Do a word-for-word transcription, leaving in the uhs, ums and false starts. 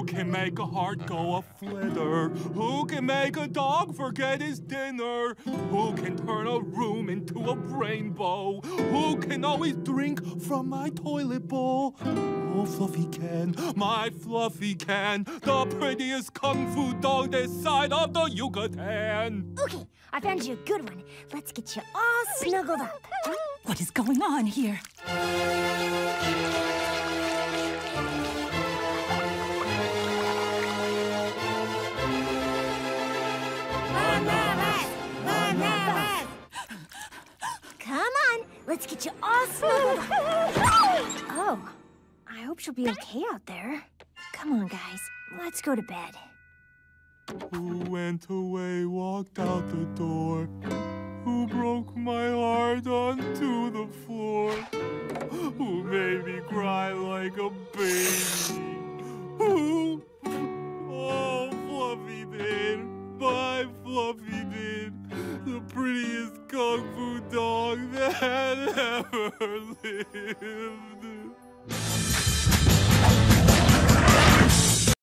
Who can make a heart go a-flitter? Who can make a dog forget his dinner? Who can turn a room into a rainbow? Who can always drink from my toilet bowl? Oh, Fluffy can, my Fluffy can, the prettiest kung fu dog this side of the Yucatan. Okay, I found you a good one. Let's get you all snuggled up. What is going on here? Come on, let's get you all snuggled up. Oh, I hope she'll be okay out there. Come on, guys, let's go to bed. Who went away, walked out the door? Who broke my heart onto the floor? Who made me cry like a baby? Who? Oh, Fluffy did. My Fluffy did. The prettiest kung fu dog that ever lived.